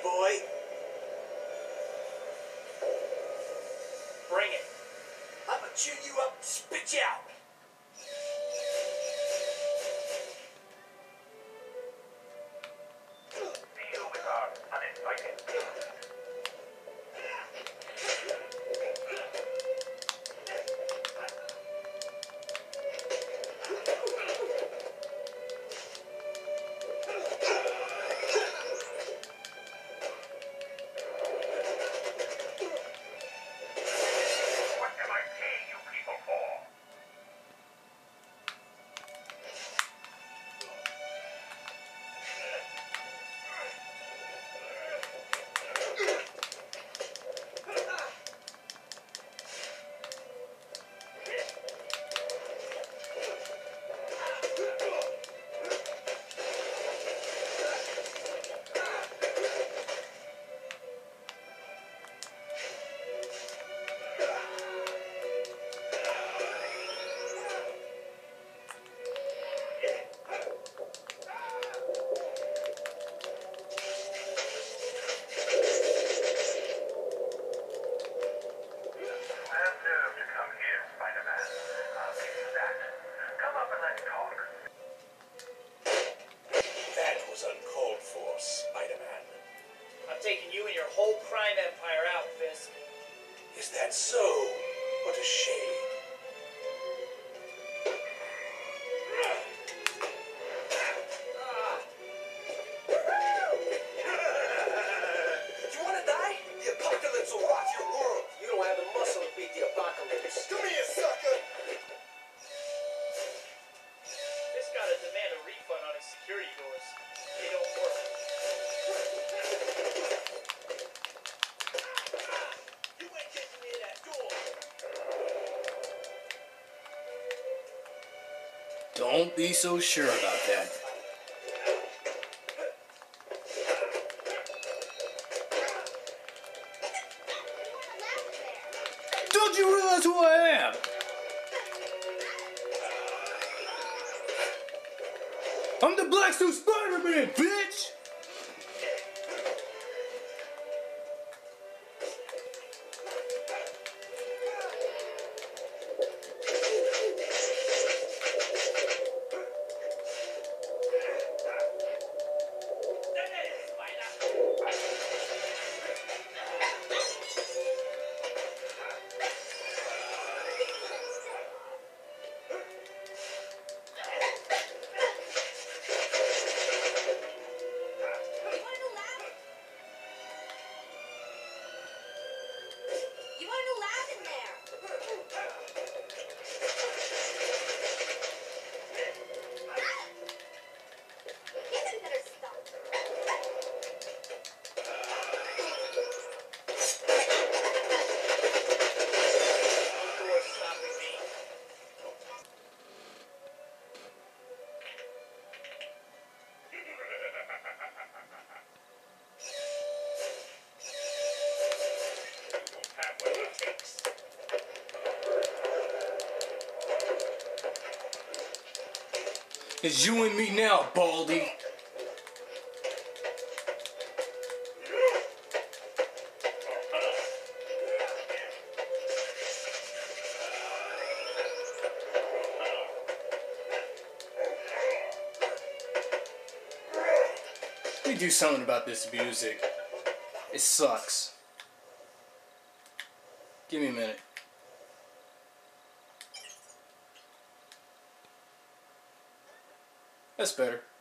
boy? Bring it. I'ma chew you up and spit you out. Deal with our uninvited guest. What am I paying you people for? Have nerve to come here, Spiderman. I'll give you that. Come up and let's talk. That was uncalled for, Spider-Man. I'm taking you and your whole crime empire out, Fisk. Is that so? What a shame. You wanna die? The apocalypse will rock your world. You don't have the muscle to beat the apocalypse. Come here, sucker! Fisk gotta demand a refund on his security doors. They don't work. You ain't getting near that door. Don't be so sure about that. Don't you realize who I am? I'm the Black Suit Spider-Man, bitch! You weren't allowed in there. You better stop. Door's stopping me. Have what it takes. It's you and me now, Baldy. Let me do something about this music. It sucks. Give me a minute. That's better.